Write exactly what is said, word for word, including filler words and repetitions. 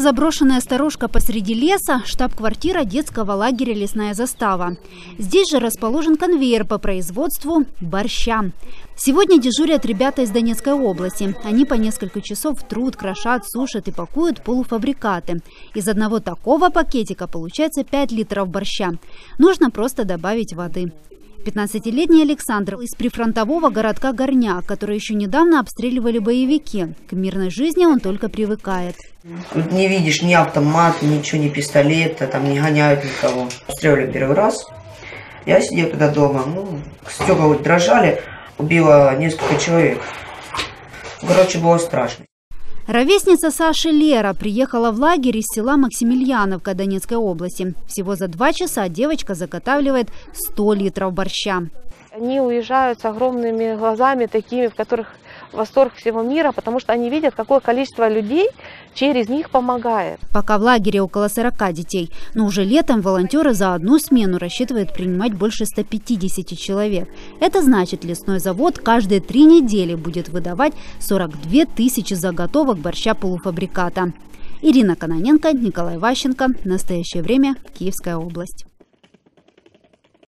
Заброшенная сторожка посреди леса – штаб-квартира детского лагеря «Лесная застава». Здесь же расположен конвейер по производству борща. Сегодня дежурят ребята из Донецкой области. Они по несколько часов трут, крошат, сушат и пакуют полуфабрикаты. Из одного такого пакетика получается пять литров борща. Нужно просто добавить воды. пятнадцатилетний Александр из прифронтового городка Горняк, который еще недавно обстреливали боевики. К мирной жизни он только привыкает. Тут не видишь ни автомата, ничего, ни пистолета, там не гоняют никого. Обстреливали первый раз. Я сидел тогда дома, ну, стекла вот дрожали, убила несколько человек. Короче, было страшно. Ровесница Саши Лера приехала в лагерь из села Максимильяновка Донецкой области. Всего за два часа девочка заготавливает сто литров борща. Они уезжают с огромными глазами, такими, в которых восторг всего мира, потому что они видят, какое количество людей через них помогает. Пока в лагере около сорока детей, но уже летом волонтеры за одну смену рассчитывают принимать больше ста пятидесяти человек. Это значит, лесной завод каждые три недели будет выдавать сорок две тысячи заготовок борща полуфабриката. Ирина Кононенко, Николай Ващенко. Настоящее время. Киевская область.